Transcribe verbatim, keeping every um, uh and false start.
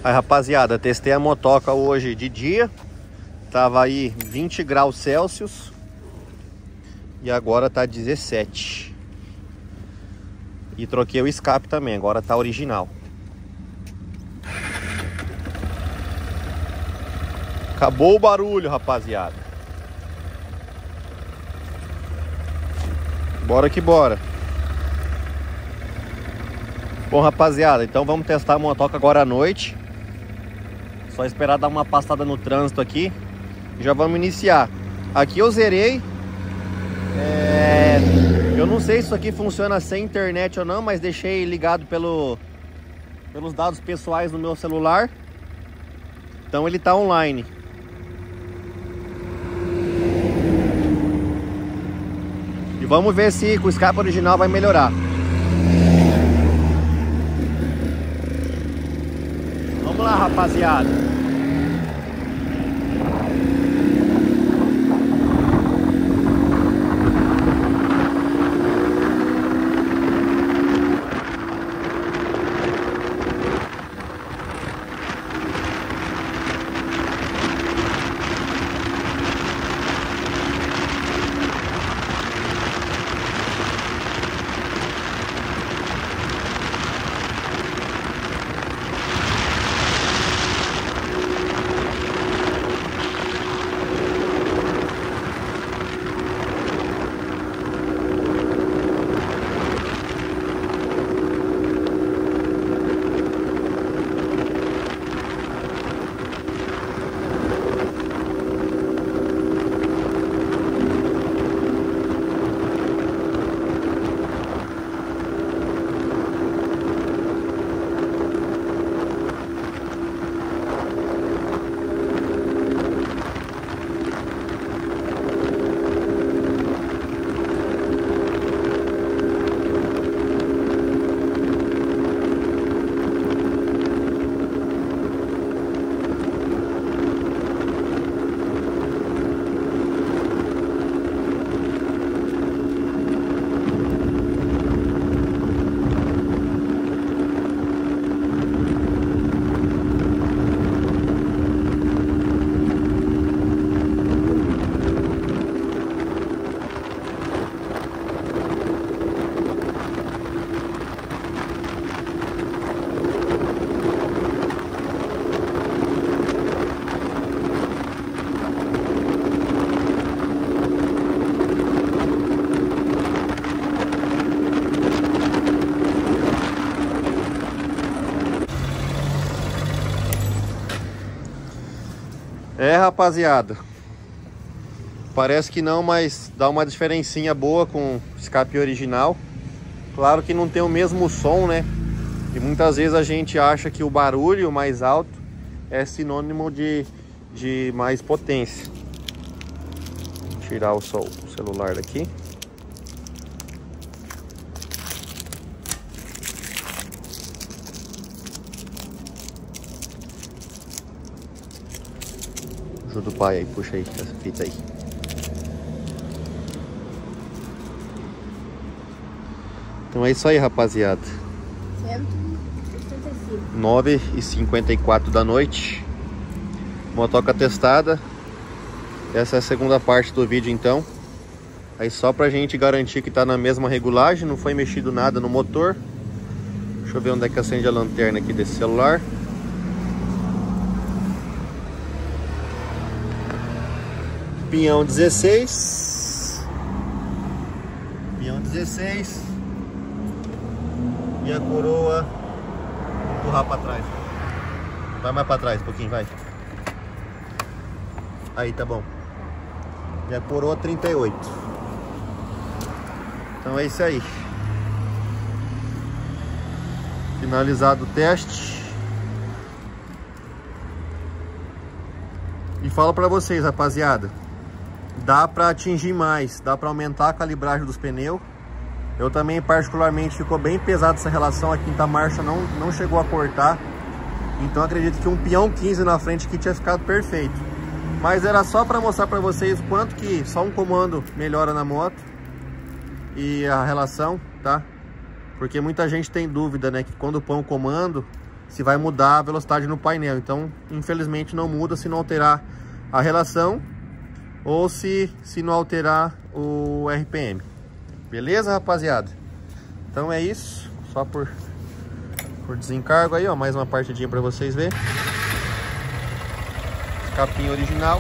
Aí, rapaziada, testei a motoca hoje de dia. Tava aí vinte graus Celsius. E agora tá dezessete. E troquei o escape também, agora tá original. Acabou o barulho, rapaziada. Bora que bora. Bom, rapaziada, então vamos testar a motoca agora à noite. Só esperar dar uma passada no trânsito aqui. Já vamos iniciar. Aqui eu zerei. É... Eu não sei se isso aqui funciona sem internet ou não, mas deixei ligado pelo... pelos dados pessoais no meu celular. Então ele tá online. E vamos ver se com o escape original vai melhorar. Vamos lá, rapaziada. É, rapaziada, parece que não, mas dá uma diferencinha boa com o escape original. Claro que não tem o mesmo som, né? E muitas vezes a gente acha que o barulho mais alto é sinônimo de, de mais potência. Vou tirar o, sol, o celular daqui. Ajuda o pai aí, puxa aí essa fita aí. Então é isso aí, rapaziada. cento e sessenta e cinco. nove e cinquenta e quatro da noite. Motoca testada. Essa é a segunda parte do vídeo, então. Aí só pra gente garantir que tá na mesma regulagem, não foi mexido nada no motor. Deixa eu ver onde é que acende a lanterna aqui desse celular. Pinhão dezesseis. Pinhão dezesseis. E a coroa. Vou empurrar pra trás. Vai mais pra trás um pouquinho, vai. Aí, tá bom. E a coroa trinta e oito. Então é isso aí. Finalizado o teste. E falo pra vocês, rapaziada. Dá pra atingir mais, dá pra aumentar a calibragem dos pneus. Eu também, particularmente, ficou bem pesado essa relação. A quinta marcha não, não chegou a cortar. Então acredito que um peão quinze na frente aqui tinha ficado perfeito. Mas era só pra mostrar pra vocês o quanto que só um comando melhora na moto. E a relação, tá? Porque muita gente tem dúvida, né? Que quando põe um comando, se vai mudar a velocidade no painel. Então, infelizmente não muda se não alterar a relação ou se, se não alterar o R P M. Beleza, rapaziada? Então é isso, só por, por desencargo aí, ó, mais uma partidinha para vocês verem. Capinha original.